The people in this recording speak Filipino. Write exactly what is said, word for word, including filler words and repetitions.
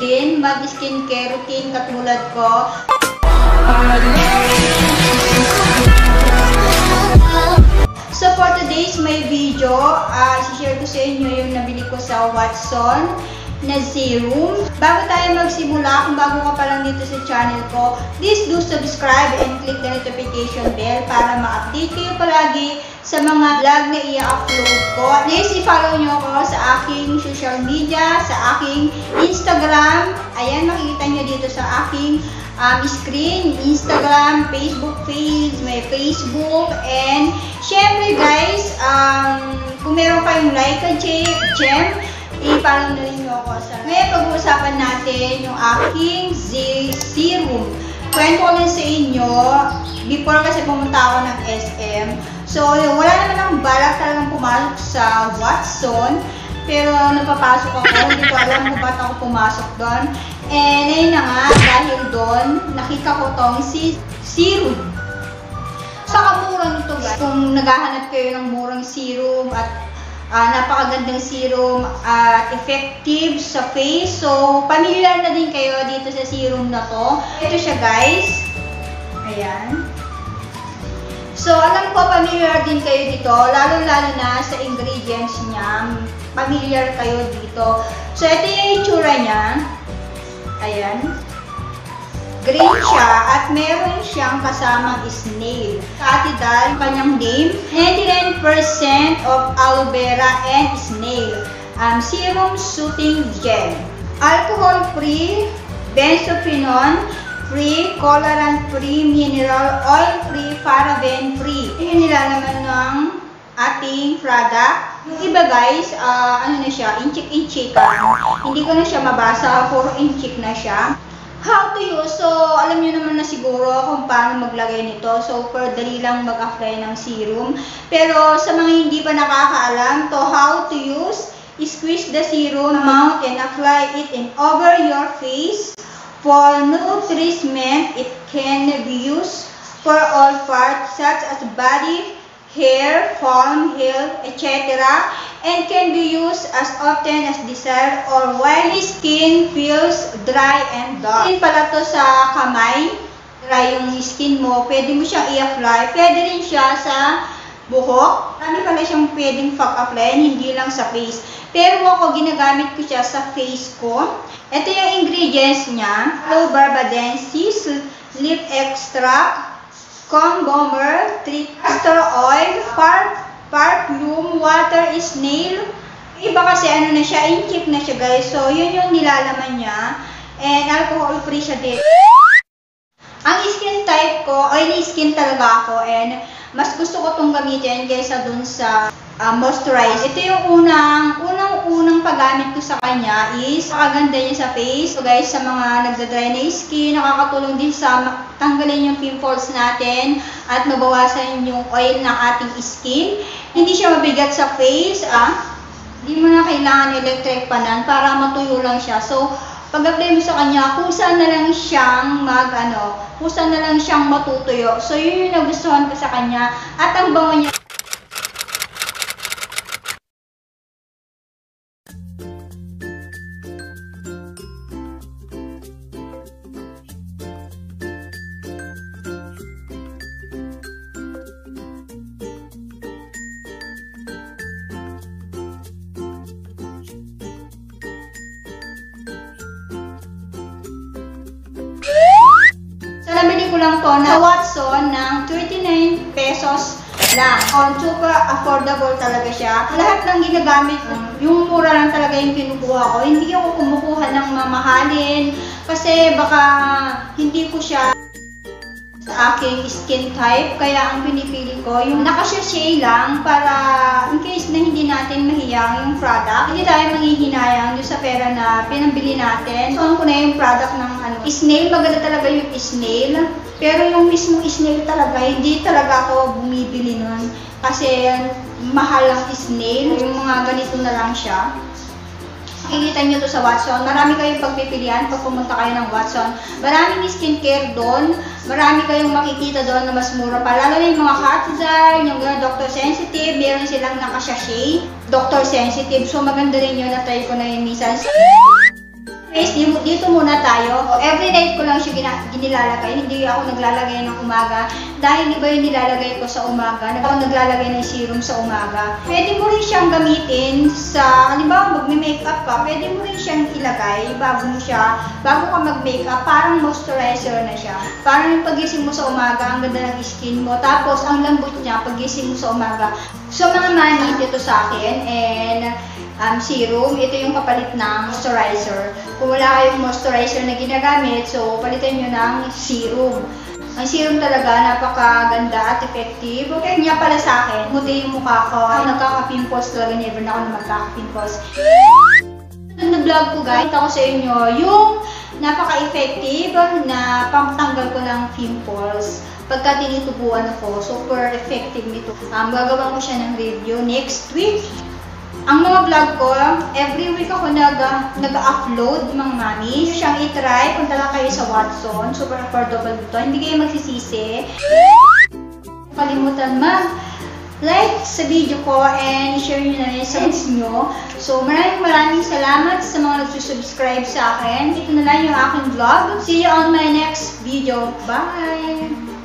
din mag-skincare routine katulad ko. So for today's my video, uh, share ko sa inyo yung nabili ko sa Watson na serum. Bago tayo magsimula, kung bago ka pa lang dito sa channel ko, please do subscribe and click the notification bell para ma-update kayo palagi sa mga vlog na i-upload ko. Please i-follow nyo ako sa aking social media, sa aking Instagram. Ayan, makikita nyo dito sa aking um, screen, Instagram, Facebook page, may Facebook, and syempre guys, um, kung meron kayong like a gem, i-follow na rin nyo ako sa... Ngayon, pag-uusapan natin yung aking serum. Kwento ko lang sa inyo, before kasi pumunta ako ng S M. So, yung, wala naman akong balak talagang pumasok sa Watson. Pero napapasok ako, hindi ko alam kung ba't ako pumasok doon. And ayun na nga, dahil doon, nakita ko tong si serum. Saka mura nito guys. Kung naghahanap kayo ng murang serum at Uh, napakagandang serum at uh, effective sa face. So, pamilyar na din kayo dito sa serum na to. Ito siya guys. Ayan. So, alam ko pamilyar din kayo dito. Lalo-lalo na sa ingredients niya. Pamilyar kayo dito. So, ito yung itsura niya. Ayan. Green siya at meron siyang kasamang snail. Katidal, kanyang name, ninety-nine percent of aloe vera and snail. Um, serum soothing gel. Alcohol-free, benzophenone-free, colorant-free, mineral oil-free, paraben-free. Yung nilalaman ng ating product. Yung iba guys, uh, ano na siya, inchik-inchikan. Hindi ko na siya mabasa, puro inchik na siya. How to use? So, alam nyo naman na siguro kung paano maglagay nito. So, per dali lang mag-apply ng serum. Pero, sa mga hindi pa nakakaalam to how to use, squeeze the serum out and apply it in over your face. For nourishment, it can be used for all parts such as body, hair, palm, health, et cetera and can be used as often as desired or while skin feels dry and dull. Din pala to sa kamay, dry yung skin mo, pwede mo siyang i-apply. Pwede rin siya sa buhok. Marami pala siyang pwedeng pag-apply, hindi lang sa face. Pero ako, ginagamit ko siya sa face ko. Ito yung ingredients niya. Aloe barbadensis, leaf extract, comb-bomber, castor oil, par perfume, water, snail. Iba kasi ano na siya, inchik na siya guys. So, yun yung nilalaman niya. And alcohol-free siya din. Ang skin type ko, oily skin talaga ako. And mas gusto ko itong gamitin kaysa dun sa uh, moisturize. Ito yung unang, unang-unang paggamit ko sa kanya is nakaganda niya sa face. So guys, sa mga nagda-dry na skin, nakakatulong din sa tanggalin yung pimples natin at mabawasan yung oil ng ating skin. Hindi siya mabigat sa face, ah. Hindi mo na kailangan electric panan para matuyo lang siya. So, pag-apply mo sa kanya, kusa na lang siyang mag, ano, kusa na lang siyang matutuyo. So, yun yung nagustuhan ko sa kanya. At ang bango niya. Nabili ko lang to na Watson ng thirty-nine pesos lang. On super affordable talaga siya. Lahat ng ginagamit ko, yung mura lang talaga yung kinukuha ko. Hindi ako kumukuha ng mamahalin kasi baka hindi ko siya sa aking skin type. Kaya ang pinipili ko, yung nakasachet lang para in case na hindi natin mahiyang yung product. Hindi tayo manghihinayang yung sa pera na pinambili natin. So, ano ko na yung product ng ano, snail. Maganda talaga yung snail. Pero yung mismong snail talaga, hindi talaga ako bumibili nun. Kasi mahal ang snail. Yung mga ganito na lang siya. Makikita nyo to sa Watson. Marami kayong pagpipilian pag pumunta kayo ng Watson. Maraming skincare doon. Marami kayong makikita doon na mas mura pa. Lalo na yung mga Hatzar, yung Doctor Sensitive. Meron silang nakasachet. Doctor Sensitive. So maganda rin yun. Na-try ko na yun minsan. Guys, dito muna tayo. Every night ko lang siya gina- ginilalagay. Hindi ako naglalagay ng umaga. Dahil iba yung nilalagay ko sa umaga. Ako naglalagay ng serum sa umaga. Pwede mo rin siyang gamitin sa, halimbawa magme-makeup ka, pwede mo rin siyang ilagay bago mo siya, bago ka mag-makeup, parang moisturizer na siya. Parang yung pagising mo sa umaga, ang ganda ng skin mo. Tapos, ang lambot niya, pagising mo sa umaga. So, mga mani, dito sa akin, and Um, serum, ito yung kapalit ng moisturizer. Kung wala kayong moisturizer na ginagamit, so palitan nyo ng serum. Ang serum talaga, napakaganda at effective. Okay niya pala sa akin, muti yung mukha ko. Nagkaka-pimples talaga, never na ako na magkaka-pimples. Na vlog ko guys, ito ko sa inyo yung napaka-effective na pampatanggal ko ng pimples. Pagka tinitubuan ako, super effective nito. Um, gagawa ko siya ng review next week. Ang mga vlog ko, every week ako nag-upload, mga mami. Siyang i-try, punta lang kayo sa Watson. Super affordable dito. Hindi kayo magsisisi. Kalimutan mag-like sa video ko and share nyo na rin sa friends nyo. So, maraming maraming salamat sa mga nagsusubscribe sa akin. Ito na lang yung aking vlog. See you on my next video. Bye!